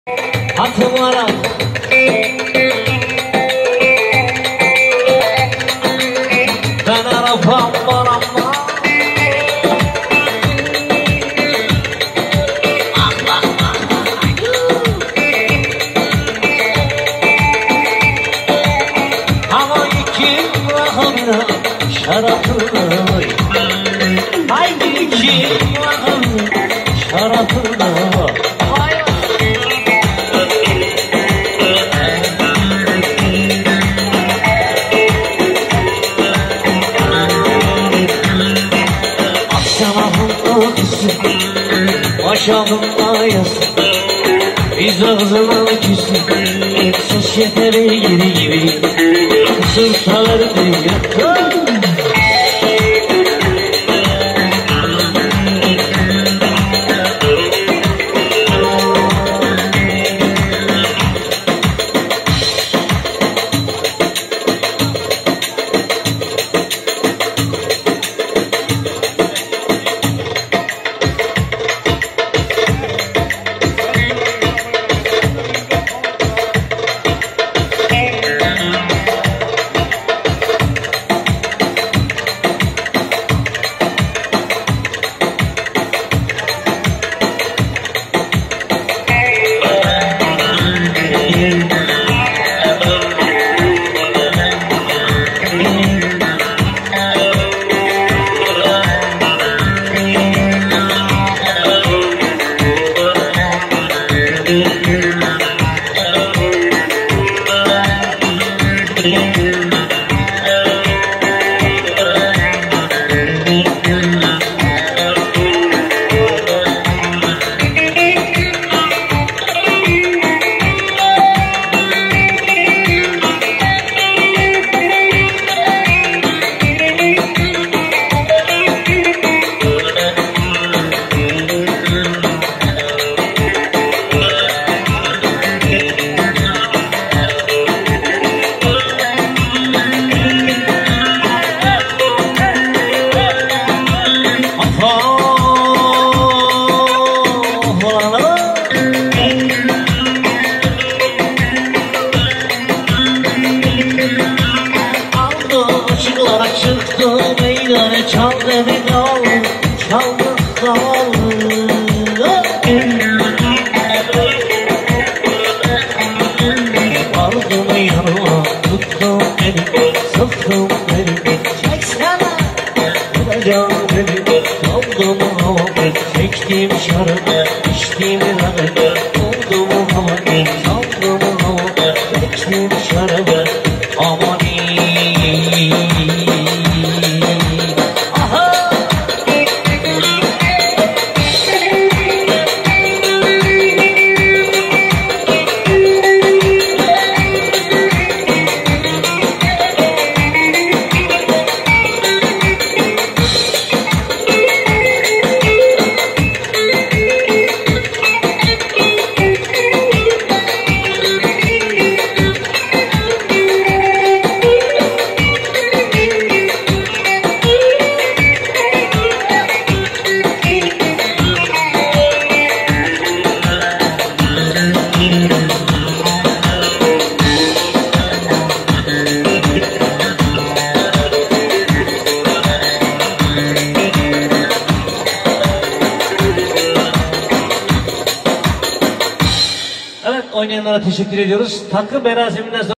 Hatımlara ben arafam baramma ama iki rahamına şarafına haydi iki rahamına şarafına aşağımda yazsın biz ağzına küsün ses yeteri yeri gibi sırtaları yakın. Çıktı meydana çal beni al, çaldık zavallı. Vardım yanıma, tuttum beni, sıktım beni. Çeksene, vuracağım beni, kaldım havamı, çektim şarabı, içtim rakı. Oldum havamı, çaldım havamı, çektim şarabı, aman oynayanlara teşekkür ediyoruz. Takı merasiminden sonra